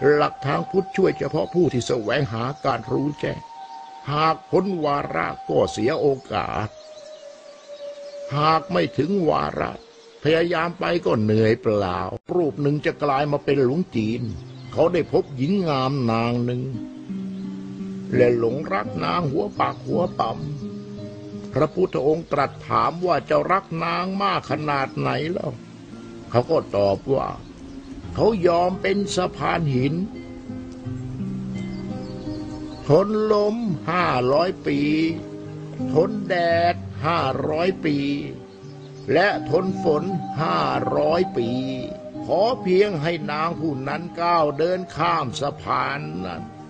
หลักทางพุทธช่วยเฉพาะผู้ที่แสวงหาการรู้แจ้งหากพ้นวาระก็เสียโอกาสหากไม่ถึงวาระพยายามไปก็เหนื่อยเปล่ารูปหนึ่งจะกลายมาเป็นหลวงจีนเขาได้พบหญิงงามนางหนึ่งและหลงรักนางหัวปากหัวปั๊มพระพุทธองค์ตรัสถามว่าเจ้ารักนางมากขนาดไหนแล้วเขาก็ตอบว่าเขายอมเป็นสะพานหินทนลม500 ปีทนแดด500 ปีและทนฝน500 ปีขอเพียงให้นางผู้นั้นก้าวเดินข้ามสะพานนั้น